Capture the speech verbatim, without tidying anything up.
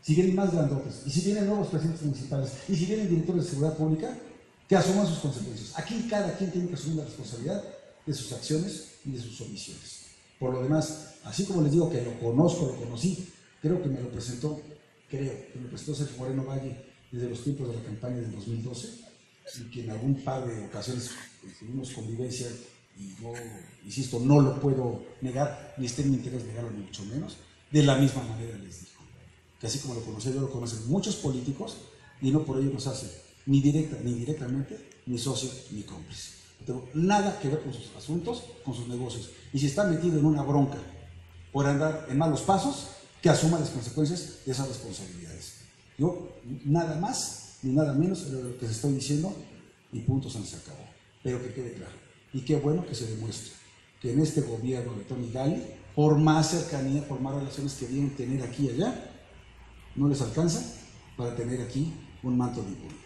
si vienen más grandotes, y si vienen nuevos presidentes municipales, y si vienen directores de seguridad pública, que asuman sus consecuencias. Aquí cada quien tiene que asumir la responsabilidad de sus acciones y de sus omisiones. Por lo demás, así como les digo que lo conozco, lo conocí, creo que me lo presentó, creo que me lo presentó Sergio Moreno Valle desde los tiempos de la campaña del dos mil doce, y que en algún par de ocasiones tuvimos convivencia, y no, insisto, no lo puedo negar, ni está en mi interés negarlo, ni mucho menos. De la misma manera les digo, que así como lo conocí, yo lo conocen muchos políticos, y no por ello nos hace ni directa ni indirectamente ni socio ni cómplice. No tengo nada que ver con sus asuntos, con sus negocios. Y si está metido en una bronca por andar en malos pasos, que asuma las consecuencias de esas responsabilidades. Yo nada más ni nada menos de lo que les estoy diciendo, y punto, se nos acabó. Pero que quede claro, y qué bueno que se demuestre que en este gobierno de Tony Gali, por más cercanía, por más relaciones que deben tener aquí y allá, no les alcanza para tener aquí un manto de impunidad.